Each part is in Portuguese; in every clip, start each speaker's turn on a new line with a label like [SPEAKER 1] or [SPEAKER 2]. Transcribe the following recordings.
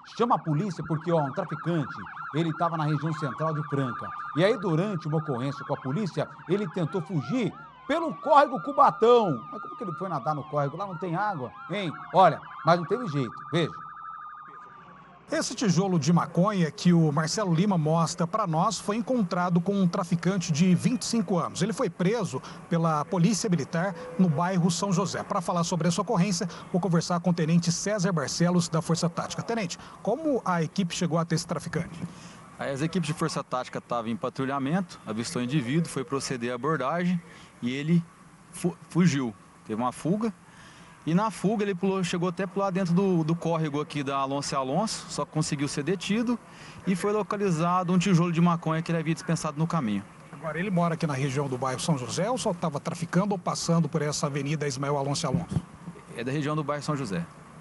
[SPEAKER 1] chama a polícia porque, ó, um traficante, ele estava na região central de Franca. E aí, durante uma ocorrência com a polícia, ele tentou fugir pelo córrego Cubatão. Mas como que ele foi nadar no córrego? Lá não tem água, hein? Olha, mas não teve jeito, veja.
[SPEAKER 2] Esse tijolo de maconha que o Marcelo Lima mostra para nós foi encontrado com um traficante de 25 anos. Ele foi preso pela Polícia Militar no bairro São José. Para falar sobre essa ocorrência, vou conversar com o Tenente César Barcelos, da Força Tática. Tenente, como a equipe chegou até esse traficante?
[SPEAKER 3] As equipes de Força Tática estavam em patrulhamento, avistou o indivíduo, foi proceder à abordagem e ele fugiu. Teve uma fuga. E na fuga ele chegou até pular dentro do córrego aqui da Alonso e Alonso, só conseguiu ser detido e foi localizado um tijolo de maconha que ele havia dispensado no caminho.
[SPEAKER 2] Agora, ele mora aqui na região do bairro São José ou só estava traficando ou passando por essa avenida Ismael Alonso e Alonso?
[SPEAKER 3] É da região do bairro São José.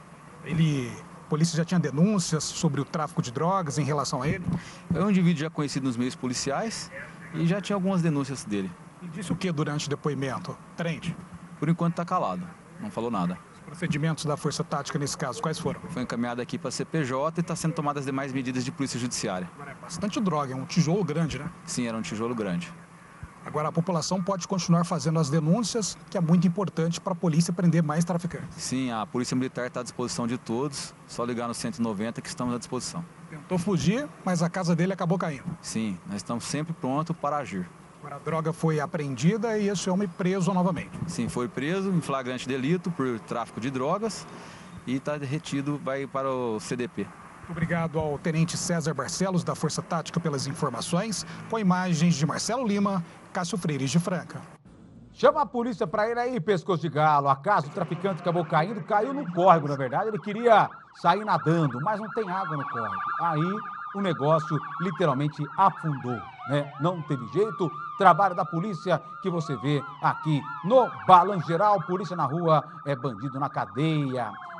[SPEAKER 2] A polícia já tinha denúncias sobre o tráfico de drogas em relação a ele?
[SPEAKER 3] É um indivíduo já conhecido nos meios policiais e já tinha algumas denúncias dele.
[SPEAKER 2] E disse o que durante o depoimento, Tenente?
[SPEAKER 3] Por enquanto está calado. Não falou nada.
[SPEAKER 2] Os procedimentos da Força Tática nesse caso, quais foram?
[SPEAKER 3] Foi encaminhado aqui para a CPJ e está sendo tomadas as demais medidas de polícia judiciária.
[SPEAKER 2] Agora, é bastante droga, é um tijolo grande, né?
[SPEAKER 3] Sim, era um tijolo grande.
[SPEAKER 2] Agora, a população pode continuar fazendo as denúncias, que é muito importante para a polícia prender mais traficantes.
[SPEAKER 3] Sim, a Polícia Militar está à disposição de todos, só ligar no 190 que estamos à disposição.
[SPEAKER 2] Tentou fugir, mas a casa dele acabou caindo.
[SPEAKER 3] Sim, nós estamos sempre prontos para agir.
[SPEAKER 2] Agora, a droga foi apreendida e esse homem preso novamente.
[SPEAKER 3] Sim, foi preso em flagrante delito por tráfico de drogas e está retido, vai para o CDP.
[SPEAKER 2] Muito obrigado ao Tenente César Barcelos, da Força Tática, pelas informações. Com imagens de Marcelo Lima, Cássio Freires de Franca.
[SPEAKER 1] Chama a polícia pra ele aí, pescoço de galo. Acaso o traficante acabou caindo? Caiu no córrego, na verdade. Ele queria sair nadando, mas não tem água no córrego. Aí o negócio literalmente afundou, né? Não teve jeito. Trabalho da polícia que você vê aqui no Balanço Geral. Polícia na rua é bandido na cadeia.